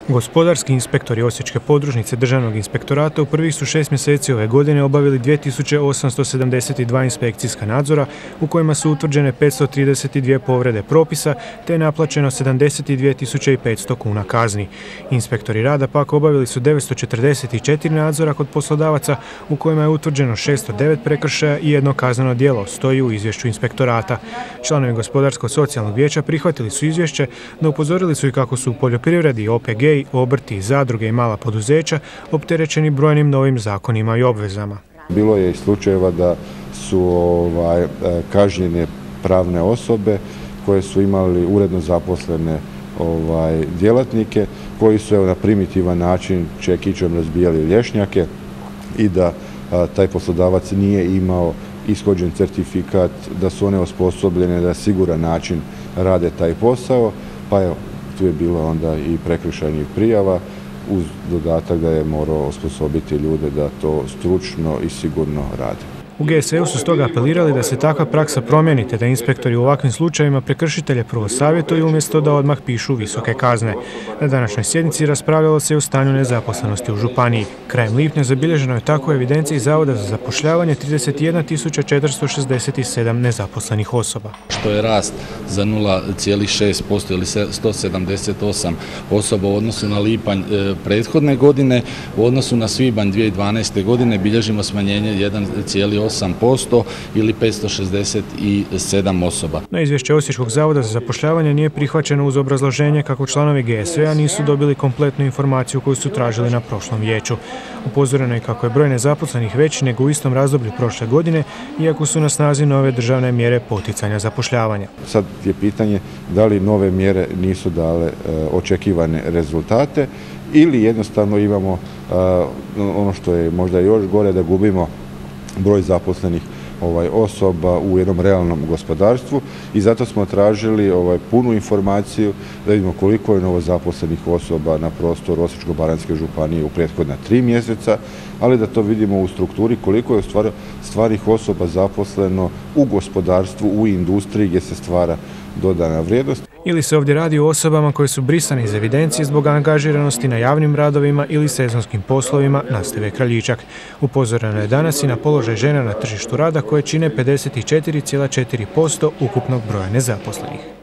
Gospodarski inspektori Osječke podružnice Državnog inspektorata u prvih su 6 mjeseci ove godine obavili 2872 inspekcijska nadzora u kojima su utvrđene 532 povrede propisa te je naplaćeno 72.500 kuna kazni. Inspektori rada pak obavili su 944 nadzora kod poslodavaca u kojima je utvrđeno 609 prekršaja i jedno kazneno djelo, stoji u izvješću inspektorata. Članovi Gospodarsko-socijalnog vijeća prihvatili su izvješće, no upozorili su i kako su u poljoprivredi, OPG, obrti, zadruge i mala poduzeća opterećeni brojnim novim zakonima i obvezama. Bilo je i slučajeva da su kažnjene pravne osobe koje su imali uredno zaposlene djelatnike koji su na primitivan način čekićem razbijali lješnjake i da taj poslodavac nije imao ishođen certifikat, da su one osposobljene da na siguran način rade taj posao, pa evo, tu je bilo onda i prekršajnih prijava uz dodatak da je morao osposobiti ljude da to stručno i sigurno rade. U GSE-u su stoga apelirali da se takva praksa promijeni te da inspektori u ovakvim slučajevima prekršitelje prvo savjetuju umjesto da odmah pišu visoke kazne. Na današnjoj sjednici raspravljalo se i o stanju nezaposlenosti u županiji. Krajem lipnja zabilježeno je tako u evidenciji Zavoda za zapošljavanje 31.467 nezaposlenih osoba. Što je rast za 0,6% ili 178 osoba u odnosu na lipanj prethodne godine. U odnosu na svibanj 2012. godine bilježimo smanjenje 1,8% ili 567 osoba. Na izvješće Osječkog zavoda za zapošljavanje nije prihvaćeno uz obrazloženje kako članovi GSE-a nisu dobili kompletnu informaciju koju su tražili na prošlom vijeću. Upozoreno je kako je broj nezaposlenih veći nego u istom razdoblju prošle godine, iako su na snazi nove državne mjere poticanja zapošljavanja. Sad je pitanje da li nove mjere nisu dale očekivane rezultate ili jednostavno imamo ono što je možda još gore, da gubimo broj zaposlenih osoba u jednom realnom gospodarstvu i zato smo tražili punu informaciju da vidimo koliko je novozaposlenih osoba na prostoru Osječko-baranjske županije u prethodna 3 mjeseca, ali da to vidimo u strukturi koliko je stvarnih osoba zaposleno u gospodarstvu, u industriji gdje se stvara dodana vrijednost. Ili se ovdje radi o osobama koje su brisane iz evidencije zbog angažiranosti na javnim radovima ili sezonskim poslovima, nastavlja Kraljičak. Upozoreno je danas i na položaj žena na tržištu rada koje čine 54,4% ukupnog broja nezaposlenih.